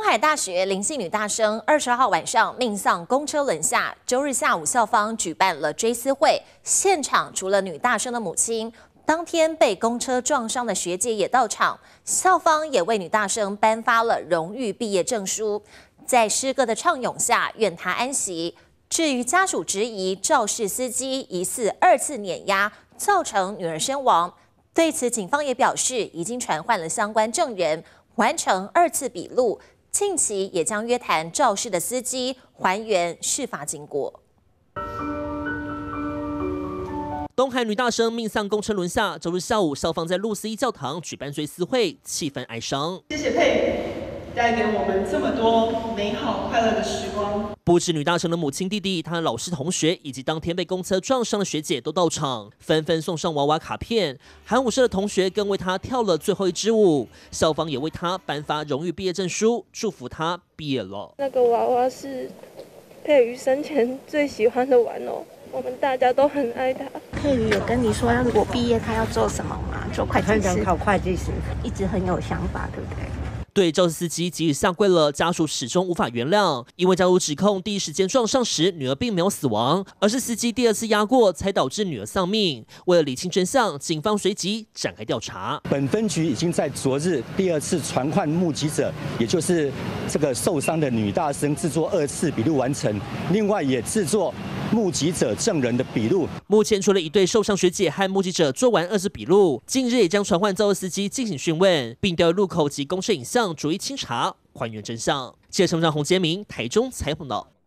海大学林姓女大生20号晚上命丧公车轮下，周日下午校方举办了追思会，现场除了女大生的母亲，当天被公车撞伤的学姐也到场，校方也为女大生颁发了荣誉毕业证书，在诗歌的唱咏下，愿她安息。至于家属质疑肇事司机疑似2次碾压，造成女儿身亡，对此警方也表示已经传唤了相关证人，完成2次笔录。近期也将约谈肇事的司机，还原事发经过。 东海女大生命丧公车轮下，周日下午，校方在路思一教堂举办追思会，气氛哀伤。 谢谢佩宇，带给我们这么多美好快乐的时光。 不止女大生的母亲、弟弟，她的老师、同学以及当天被公车撞伤的学姐都到场，纷纷送上娃娃卡片。韩舞社的同学更为她跳了最后一支舞。校方也为她颁发荣誉毕业证书，祝福她毕业了。 那个娃娃是佩瑜生前最喜欢的玩偶，我们大家都很爱他。 佩瑜有跟你说，如果毕业他要做什么吗？做会计师。 考会计师， 一直很有想法，对不对？ 对肇事司机即使下跪了，家属始终无法原谅，因为家属指控第一时间撞上时，女儿并没有死亡，而是司机第2次压过，才导致女儿丧命。为了厘清真相，警方随即展开调查。 本分局已经在昨日第2次传唤目击者，也就是这个受伤的女大生，制作2次笔录完成，另外也制作目击者证人的笔录。 目前除了一对受伤学姐和目击者做完2次笔录，近日也将传唤肇事司机进行讯问，并调入路口及公车影像逐一清查，还原真相。记者陈洪杰明台中采访到。